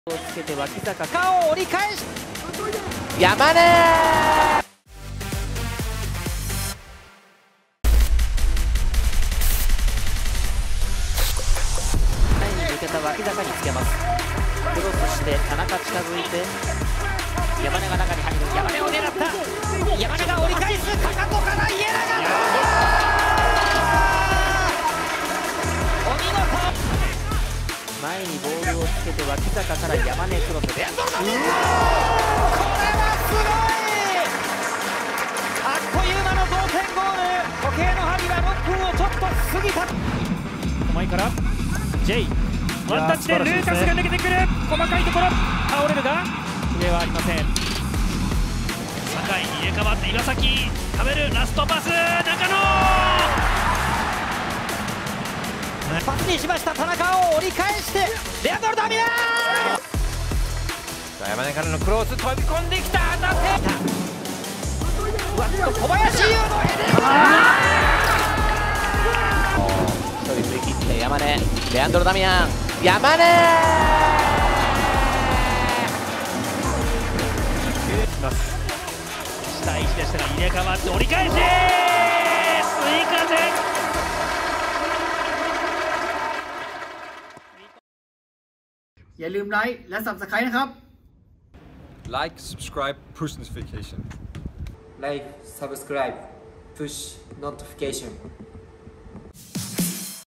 をつけて脇坂顔を折り返し山根前に抜けた脇坂につけます。クロスして田中近づいて山根が中に入る。山根を狙った山根が折り返す。かかとから家長お見事。前にボールをつけて脇坂から山根クロスでこれはすごい。あっという間の同点ゴール。時計の針は6分をちょっと過ぎた。 前から J ワンタッチでルーカスが抜けてくる。細かいところ倒れるが上はありません。 酒井入れ替わって岩崎食べる。ラストパス中野パスにしました。田中を折り返してレアンドロ・ダミナー。 山根からのクロス飛び込んできた。当たって小林優のヘディ一人振り切って山根レアンドロ・ダミアン山根下位置でしたが入れ替わって折り返し追加点。 อย่าลืมไลค์และ Subscribe นะครับ Like, subscribe, push notification. Like, subscribe, push notification.